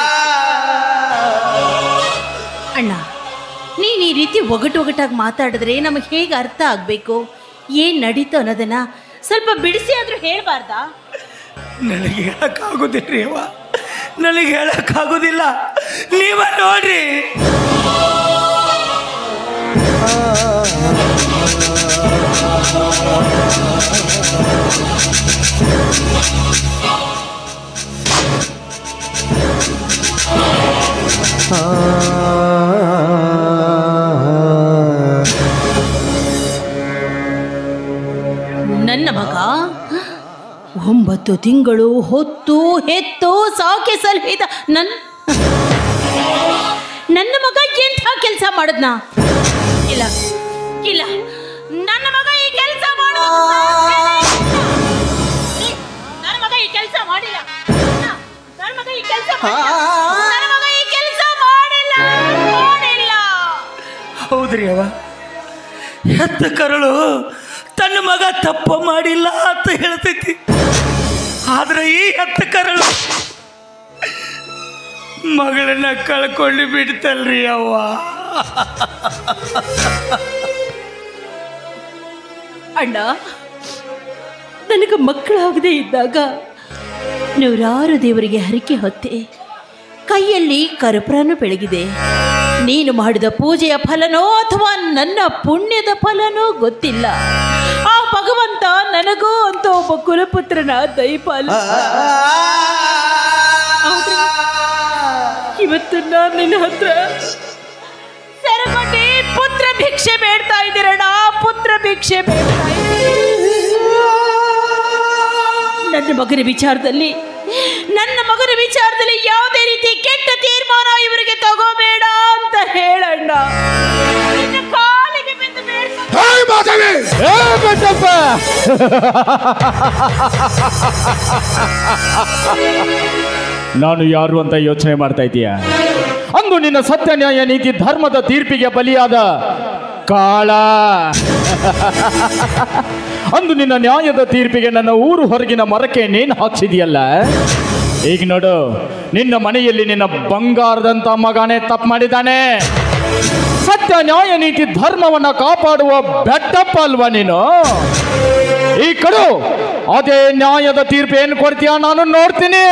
ಅಣ್ಣ, ನೀನು ಈ ರೀತಿ ಒಗಟು ಒಗಟಾಗಿ ಮಾತಾಡಿದ್ರೆ ನಮಗೆ ಹೇಗೆ ಅರ್ಥ ಆಗಬೇಕು? ಏನು ನಡೀತು ಅನ್ನೋದನ್ನ ಸ್ವಲ್ಪ ಬಿಡಿಸಿ ಆದರೂ ಹೇಳಬಾರ್ದಾ? ನನಗೆ ಹೇಳಕ್ಕಾಗೋದಿಲ್ರಿ ಅವ, ನನಗೆ ಹೇಳಕ್ಕಾಗೋದಿಲ್ಲ. ನೀವ ನೋಡ್ರಿ. ಆ ಒಂಬತ್ತು ತಿಂಗಳು ಹೊತ್ತು ಹೆತ್ತು ಸಾಕೆ ಸಲಹಿದ ನನ್ನ ನನ್ನ ಮಗ ಎಂಥ ಕೆಲಸ ಮಾಡಿದ್ನ? ಇಲ್ಲ ಇಲ್ಲ, ನನ್ನ ಮಗ ಈ ಕೆಲಸ ಮಾಡಿದ ನನ್ನ ಮಗ ಈ ಕೆಲಸ ಮಾಡಿಲ್ಲ ನನ್ನ ಮಗ ಈ ಕೆಲಸ ನನ್ನ ಮಗ ಈ ಕೆಲಸ ಮಾಡಿಲ್ಲ ಮಾಡಿಲ್ಲ. ಹೌದ್ರಿ ಅವ ಹೆತ್ತ ಕರಳು ತನ್ನ ಮಗ ತಪ್ಪ ಮಾಡಿಲ್ಲ ಅಂತ ಹೇಳ್ತೈತಿ. ಆದ್ರೆ ಈ ಹೆತ್ತ ಕರಳು ಮಗಳನ್ನ ಕಳ್ಕೊಂಡು ಬಿಡ್ತಲ್ರಿ ಅವ್ವ. ಅಣ್ಣ, ನನಗೆ ಮಕ್ಕಳಾಗದೆ ಇದ್ದಾಗ ನೂರಾರು ದೇವರಿಗೆ ಹರಕೆ ಹೊತ್ತೆ, ಕೈಯಲ್ಲಿ ಕರ್ಪೂರನು ಬೆಳಗಿದೆ. ನೀನು ಮಾಡಿದ ಪೂಜೆಯ ಫಲನೋ ಅಥವಾ ನನ್ನ ಪುಣ್ಯದ ಫಲನೋ ಗೊತ್ತಿಲ್ಲ. ಆ ಭಗವಂತ ನನಗೂ ಅಂತ ಒಬ್ಬ ಕುಲಪುತ್ರನ ದಯಪಾಲ. ಇವತ್ತು ನಾನು ನಿನ್ನ ಹತ್ರ ಸರಪಟ್ಟಿ ಪುತ್ರ ಭಿಕ್ಷೆ ಬೇಡ್ತಾ ಇದ್ದೀರಣ್ಣ, ಪುತ್ರ ಭಿಕ್ಷೆ ಬೇಡ್ತಾ ಇದ್ದೀರ. ನನ್ನ ಮಗನ ವಿಚಾರದಲ್ಲಿ ನನ್ನ ಮಗನ ವಿಚಾರದಲ್ಲಿ ಯಾವುದೇ ರೀತಿ ಕೆಟ್ಟ ತೀರ್ಮಾನ ಇವರಿಗೆ ತಗೋಬೇಡ ಅಂತ ಹೇಳಣ್ಣ. ನಿನ್ನ ಕಾಲಿಗೆ ಬಿದ್ದು ನಾನು ಯಾರು ಅಂತ ಯೋಚನೆ ಮಾಡ್ತಾ ಇದೀಯ? ಅಂದು ನಿನ್ನ ಸತ್ಯ ನ್ಯಾಯ ನೀತಿ ಧರ್ಮದ ತೀರ್ಪಿಗೆ ಬಲಿಯಾದ ಕಾಳ. ಅಂದು ನಿನ್ನ ನ್ಯಾಯದ ತೀರ್ಪಿಗೆ ನನ್ನ ಊರು ಹೊರಗಿನ ಮರಕ್ಕೆ ನೇಣು ಹಾಕ್ಸಿದೆಯಲ್ಲ. ಈಗ ನೋಡು, ನಿನ್ನ ಮನೆಯಲ್ಲಿ ನಿನ್ನ ಬಂಗಾರದಂತ ಮಗನೇ ತಪ್ಪು ಮಾಡಿದ್ದಾನೆ. ಸತ್ಯ ನ್ಯಾಯ ನೀತಿ ಧರ್ಮವನ್ನ ಕಾಪಾಡುವ ಬೆಟ್ಟಪ್ಪ ಅಲ್ವಾ ನೀನು? ಈ ಕಡು ಅದೇ ನ್ಯಾಯದ ತೀರ್ಪು ಏನು ಕೊಡ್ತೀಯ ನಾನು ನೋಡ್ತೀನಿ.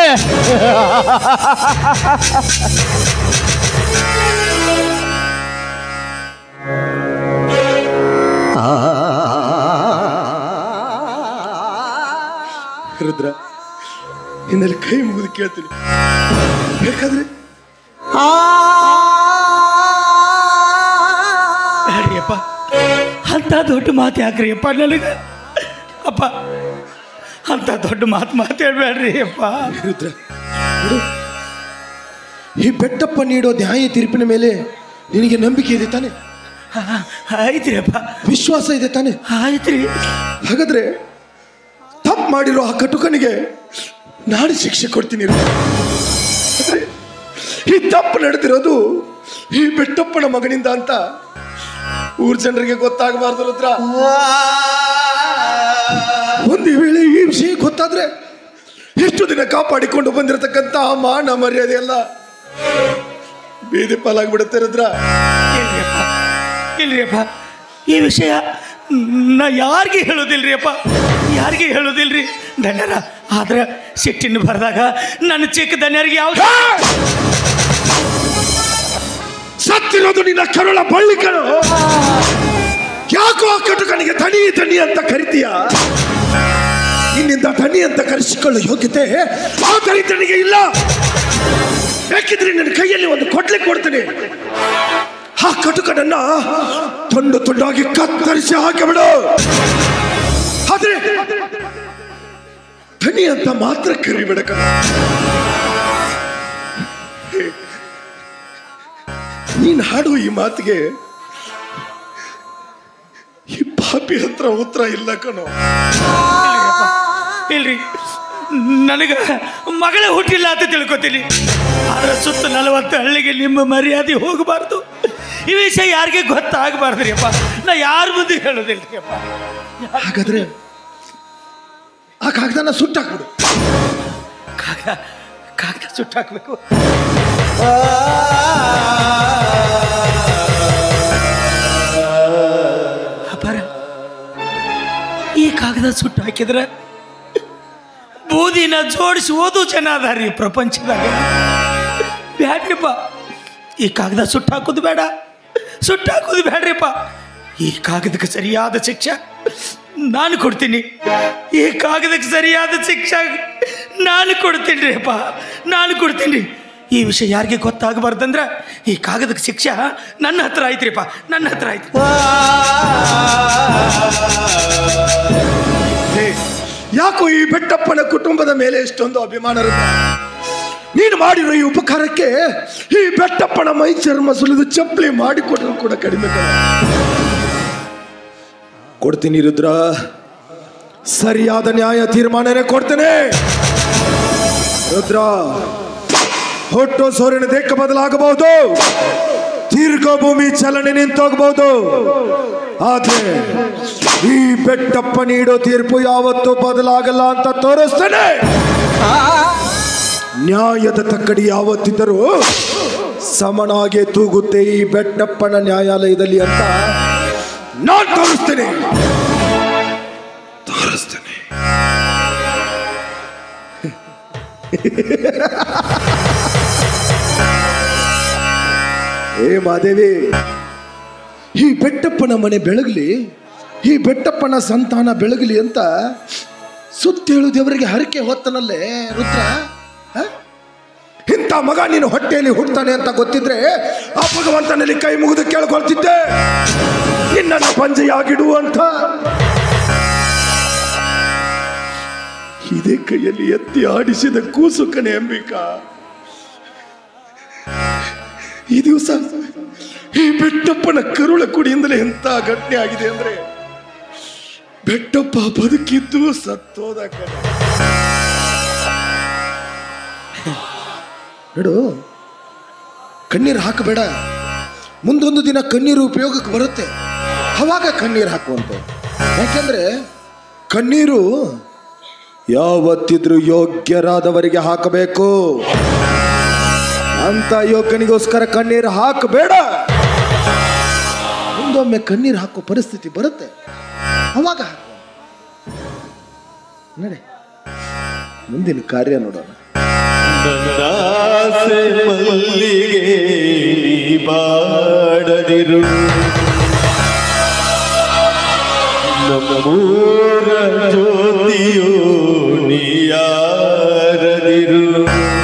ರುದ್ರ, ನಿನ್ನಲ್ಲಿ ಕೈ ಮುಗಿದು ಕೇಳ್ತೀನಿ, ಬೇಕಾದ್ರೆ ಅಪ್ಪ ಅಂತ ದೊಡ್ಡ ಮಾತು ಯಾಕ್ರಿ ಅಪ್ಪ ನನಗೆ? ಅಪ್ಪ ಅಂತ ದೊಡ್ಡ ಮಾತು ಮಾತಾಡ್ಬೇಡ್ರಿ ಅಪ್ಪ. ರುದ್ರ, ಈ ಬೆಟ್ಟಪ್ಪ ನೀಡೋ ನ್ಯಾಯ ತೀರ್ಪಿನ ಮೇಲೆ ನಿನಗೆ ನಂಬಿಕೆ ಇದೆ ತಾನೆ? ಆಯ್ತ್ರಿ ಅಪ್ಪ, ವಿಶ್ವಾಸ ಇದೆ ತಾನೆ? ಆಯ್ತ್ರಿ. ಹಾಗಾದ್ರೆ ತಪ್ಪು ಮಾಡಿರೋ ಆ ಕಟುಕನಿಗೆ ನಾನು ಶಿಕ್ಷೆ ಕೊಡ್ತೀನಿ. ಈ ತಪ್ಪು ನಡೆದಿರೋದು ಈ ಬೆಟ್ಟಪ್ಪನ ಮಗನಿಂದ ಅಂತ ಊರ್ ಜನರಿಗೆ ಗೊತ್ತಾಗಬಾರ್ದು ರುದ್ರ. ಒಂದು ವೇಳೆ ಈ ವಿಷಯ ಗೊತ್ತಾದ್ರೆ ಎಷ್ಟು ದಿನ ಕಾಪಾಡಿಕೊಂಡು ಬಂದಿರತಕ್ಕಂತ ಮಾನ ಮರ್ಯಾದೆ ಎಲ್ಲ ಬೀದಿ ಪಾಲಾಗ್ಬಿಡುತ್ತೆ ರುದ್ರ. ಇಲ್ರಿ ಅಪ್ಪ, ಈ ವಿಷಯ ನಾ ಯಾರಿಗೆ ಹೇಳೋದಿಲ್ರಿ ಅಪ್ಪ, ಯಾರಿಗೆ ಹೇಳೋದಿಲ್ರಿ ಧನ್ಯರ. ಆದ್ರೆ ಸಿಟ್ಟಿನ ಬರೆದಾಗ ನನ್ನ ಚಿಕ್ಕ ಧನ್ಯರಿಗೆ ಯಾವ ಸತ್ತಿರೋದು ನಿನ್ನ ಕರುಳ ಬಳ್ಳಿ ಕಣು. ಯಾಕೋ ಆ ಕಟುಕನಿಗೆ ತನಿ ತನಿ ಅಂತ ಕರಿತೀಯ? ನಿನ್ನಿಂದ ತನಿ ಅಂತ ಕರೆಸಿಕೊಳ್ಳೋ ಯೋಗ್ಯತೆ ಆ ದರಿದ್ರನಿಗೆ ಇಲ್ಲ. ಬೇಕಿದ್ರೆ ನನ್ನ ಕೈಯಲ್ಲಿ ಒಂದು ಕೊಡ್ಲೆ ಕೊಡ್ತೀನಿ. ಆ ಕಟುಕನನ್ನ ತುಂಡು ತುಂಡಾಗಿ ಕತ್ತರಿಸಿ ಹಾಕಿಬಿಡು. ಆದ್ರೆ ತನಿ ಅಂತ ಮಾತ್ರ ಕರಿಬೇಡ ಕಣ. ನೀನ್ ಹಾಡುವ ಈ ಮಾತಿಗೆ ಈ ಪಾಪಿ ಹತ್ರ ಉತ್ತರ ಇಲ್ಲ ಕಣೋ. ಇಲ್ರಿ, ನನಗೆ ಮಗಳೇ ಹುಟ್ಟಿಲ್ಲ ಅಂತ ತಿಳ್ಕೊತೀನಿ. ಆದ್ರೆ ಸುತ್ತ ನಲವತ್ತು ಹಳ್ಳಿಗೆ ನಿಮ್ಮ ಮರ್ಯಾದೆ ಹೋಗಬಾರ್ದು. ಈ ವಿಷಯ ಯಾರಿಗೆ ಗೊತ್ತಾಗಬಾರ್ದ್ರಿ ಅಪ್ಪ. ನಾ ಯಾರ ಮುಂದೆ ಹೇಳೋದಿಲ್ರಿ ಅಪ್ಪ. ಹಾಗಾದ್ರೆ ಆ ಕಾಗದನ ಸುಟ್ಟಾಕ್ಬಿಡು. ಕಾಗದ ಕಾಗದ ಸುಟ್ಟಾಕ್ಬೇಕು. ಅಪಾರ, ಈ ಕಾಗದ ಸುಟ್ಟು ಹಾಕಿದ್ರೆ ಬೂದಿನ ಜೋಡಿಸಿ ಓದು ಜನ ಅದಾರಿ ಪ್ರಪಂಚದಾಗ. ಬ್ಯಾಡ್ರಿಪ್ಪ, ಈ ಕಾಗದ ಸುಟ್ಟು ಹಾಕೋದು ಬೇಡ, ಸುಟ್ಟು ಹಾಕೋದು ಬೇಡ್ರಿಪ್ಪ. ಈ ಕಾಗದಕ್ಕೆ ಸರಿಯಾದ ಶಿಕ್ಷೆ ನಾನು ಕೊಡ್ತೀನಿ. ಈ ಕಾಗದಕ್ಕೆ ಸರಿಯಾದ ಶಿಕ್ಷೆ ನಾನು ಕೊಡ್ತೀನಿ ರೀ ಅಪ್ಪ, ನಾನು ಕೊಡ್ತೀನಿ. ಈ ವಿಷಯ ಯಾರಿಗೆ ಗೊತ್ತಾಗಬಾರ್ದಂದ್ರೆ ಈ ಕಾಗದಕ್ಕೆ ಶಿಕ್ಷೆ ನನ್ನ ಹತ್ರ ಆಯ್ತ್ರಿಪ್ಪ, ನನ್ನ ಹತ್ರ ಆಯ್ತು. ಯಾಕೋ ಈ ಬೆಟ್ಟಪ್ಪನ ಕುಟುಂಬದ ಮೇಲೆ ಎಷ್ಟೊಂದು ಅಭಿಮಾನ ರುದ್ರ? ನೀನು ಮಾಡಿರೋ ಈ ಉಪಕಾರಕ್ಕೆ ಈ ಬೆಟ್ಟಪ್ಪನ ಮೈ ಚರ್ಮ ಸುಲಿದು ಚಪ್ಪಲಿ ಮಾಡಿಕೊಟ್ರು ಕೂಡ ಕಡಿಮೆ ಕಣ. ಕೊಡ್ತೀನಿ ರುದ್ರ, ಸರಿಯಾದ ನ್ಯಾಯ ತೀರ್ಮಾನನೇ ಕೊಡ್ತೇನೆ. ರುದ್ರ, ಹುಟ್ಟು ಸೂರ್ಯನ ದೇಕ್ಕ ಬದಲಾಗಬಹುದು, ದೀರ್ಘ ಭೂಮಿ ಚಲನೆ ನಿಂತೋಗಬಹುದು, ಆದ್ರೆ ಈ ಬೆಟ್ಟಪ್ಪ ನೀಡೋ ತೀರ್ಪು ಯಾವತ್ತೂ ಬದಲಾಗಲ್ಲ ಅಂತ ತೋರಿಸ್ತೇನೆ. ನ್ಯಾಯದ ತಕ್ಕಡಿ ಯಾವತ್ತಿದ್ದರೂ ಸಮನಾಗೆ ತೂಗುತ್ತೆ ಈ ಬೆಟ್ಟಪ್ಪನ ನ್ಯಾಯಾಲಯದಲ್ಲಿ ಅಂತ ನಾನು ತೋರಿಸ್ತೇನೆ ತೋರಿಸ್ತೇನೆ ಏ ಮಾದೇವಿ, ಈ ಬೆಟ್ಟಪ್ಪನ ಮನೆ ಬೆಳಗಲಿ, ಈ ಬೆಟ್ಟಪ್ಪನ ಸಂತಾನ ಬೆಳಗಲಿ ಅಂತ ಸುತ್ತೇಳು ದೇವರಿಗೆ ಹರಕೆ ಹೊತ್ತನಲ್ಲೇ ರುದ್ರ. ಇಂಥ ಮಗ ನೀನು ಹೊಟ್ಟೆಯಲ್ಲಿ ಹುಡ್ತಾನೆ ಅಂತ ಗೊತ್ತಿದ್ರೆ ಆ ಭಗವಂತನಲ್ಲಿ ಕೈ ಮುಗಿದು ಕೇಳ್ಕೊಳ್ತಿದ್ದೆ ನಿನ್ನನ್ನು ಪಂಜೆಯಾಗಿಡು ಅಂತ. ಇದೇ ಕೈಯಲ್ಲಿ ಎತ್ತಿ ಆಡಿಸಿದ ಕೂಸು ಕಣೆ ಅಂಬಿಕಾ. ಈ ದಿವಸ ಈ ಬೆಟ್ಟಪ್ಪನ ಕರುಳ ಕುಡಿಯಿಂದಲೇ ಎಂತ ಘಟನೆ ಆಗಿದೆ ಅಂದ್ರೆ ಬೆಟ್ಟಪ್ಪ ಬದುಕಿದ್ದು ಸತ್ತೋದ ಕಣ. ನೋಡು, ಕಣ್ಣೀರು ಹಾಕಬೇಡ. ಮುಂದೊಂದು ದಿನ ಕಣ್ಣೀರು ಉಪಯೋಗಕ್ಕೆ ಬರುತ್ತೆ, ಅವಾಗ ಕಣ್ಣೀರು ಹಾಕುವಂತ. ಯಾಕೆಂದ್ರೆ ಕಣ್ಣೀರು ಯಾವತ್ತಿದ್ರೂ ಯೋಗ್ಯರಾದವರಿಗೆ ಹಾಕಬೇಕು. ಅಂತ ಯೋಗ್ಯನಿಗೋಸ್ಕರ ಕಣ್ಣೀರು ಹಾಕಬೇಡ. ಮುಂದೊಮ್ಮೆ ಕಣ್ಣೀರು ಹಾಕೋ ಪರಿಸ್ಥಿತಿ ಬರುತ್ತೆ, ಅವಾಗ ಹಾಕು. ನಡೆ, ಮುಂದಿನ ಕಾರ್ಯ ನೋಡೋಣ. ನನ್ನಾಸೆ ಮಲ್ಲಿಗೆ ಬಾಡದಿರು, ನಮ್ಮೂರ ಜ್ಯೋತಿಯೋ ನೀಯಾರದಿರು.